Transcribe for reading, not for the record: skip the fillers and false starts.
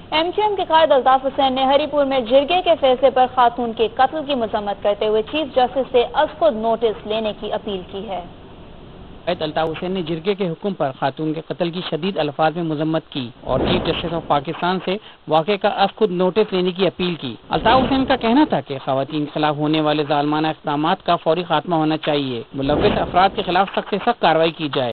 MQM के कायद अल्ताफ हुसैन ने हरिपुर में जिरगे के फैसले पर खातून के कत्ल की मजम्मत करते हुए चीफ जस्टिस से अज़-खुद नोटिस लेने की अपील की है। अल्ताफ हुसैन ने जिरगे के हुक्म पर खातून के कत्ल की शदीद अल्फाज में मजम्मत की और चीफ जस्टिस ऑफ पाकिस्तान से वाक़े का अज़-खुद नोटिस लेने की अपील की। अल्ताफ हुसैन का कहना था कि ख़वातीन के खिलाफ होने वाले ज़ालिमाना इक़दामात का फौरी खात्मा होना चाहिए। मुलव्विस अफराद के खिलाफ सख्त से सख्त कार्रवाई की जाए।